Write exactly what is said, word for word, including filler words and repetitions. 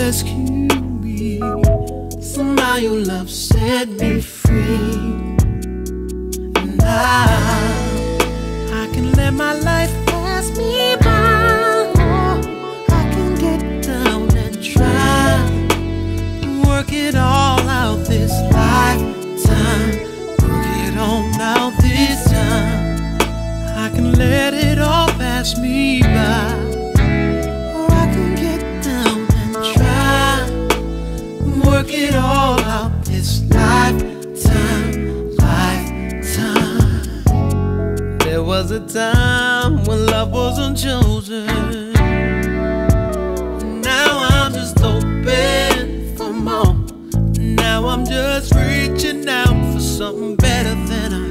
rescue me. Somehow your love set me free. And now I can let my life pass me by. Oh, I can get down and try, work it all out this lifetime. Work it on out this time. I can let it all pass me by. Or I can get down and try, work it all out this lifetime, lifetime. There was a time when love wasn't chosen. Now I'm just open for more. Now I'm just reaching out for something better than I